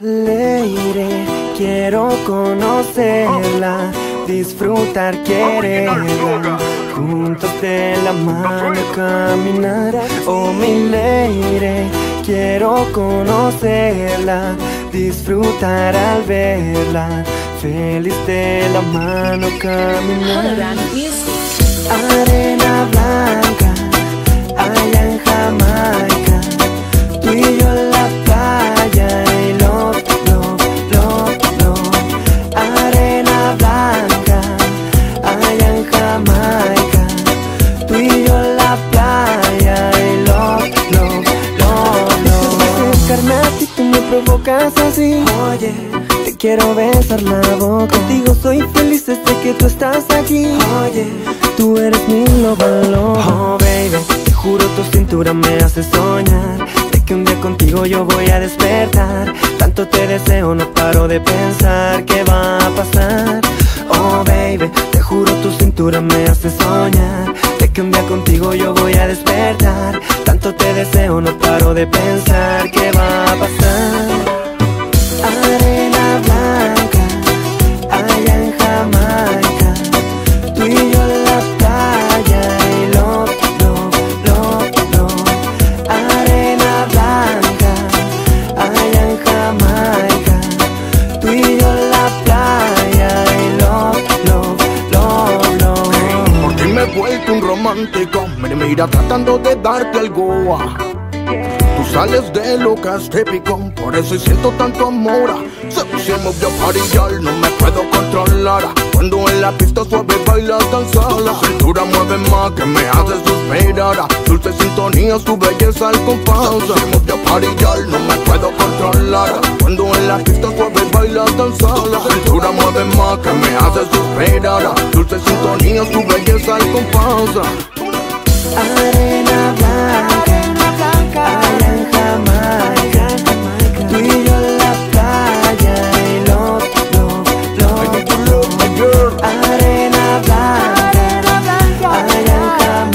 Leire, quiero conocerla, disfrutar, quererla, juntos de la mano caminar. Oh, mi Leire, quiero conocerla, disfrutar al verla, feliz de la mano caminar. Arena blanca, allá en Jamaica, tú y yo en la playa y love, love, love, love. Arena blanca, allá en Jamaica, tú y yo en la playa y love, love, love, love. Después de acercarme a ti tú me provocas así. Oye, te quiero besar la boca, contigo soy feliz desde que tú estás aquí. Oye, tú eres mi lover. Oh baby, te juro tu cintura me hace soñar, de que un día contigo yo voy a despertar. Tanto te deseo, no paro de pensar qué va a pasar. Oh baby, te juro tu cintura me hace soñar, de que un día contigo yo voy a despertar. Tanto te deseo, no paro de pensar qué va a pasar. Arena blanca, allá en Jamaica, tú y yo en la playa y love, love, love, love. Arena blanca, allá en Jamaica, tú y yo en la playa y love, love, love, love. Por ti me he vuelto un romántico, me mira tratando de darte algo. Tú sales de lo que es típico, por eso siento tanto amor. Se movió party, girl, no me puedo controlar. Cuando en la pista suave bailas tan sola, la cintura mueve más que me hace suspirar. Dulce sintonía, su belleza al compás. Se movió party, girl, no me puedo controlar. Cuando en la pista suave bailas tan sola, la cintura mueve más que me hace suspirar. Dulce sintonía, su belleza al compás. Arena blanca, allá en Jamaica, tú y yo en la playa y love, love, love, love. Arena blanca, allá en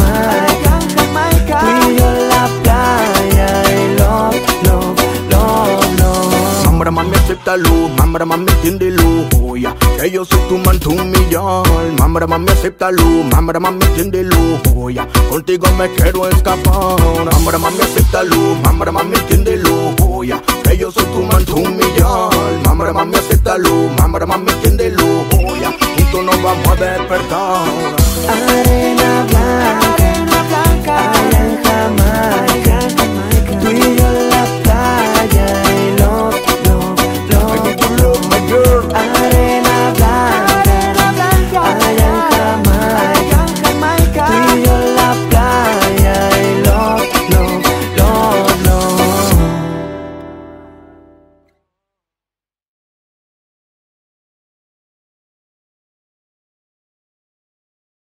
Jamaica, tú y yo en la playa y love, love, love, love. Mamra mami acéptalo, mamra mami entiéndelo, ya que yo soy tu man, tu millón. Mamra mami acéptalo, mamra mami entiéndelo, ya contigo me quiero escapar. Mamra mami acéptalo, mamra mami entiéndelo, ya que yo soy tu man, tu millón. Mamra mami acéptalo, mamra mami entiéndelo, ya juntos nos vamos a despertar. Arena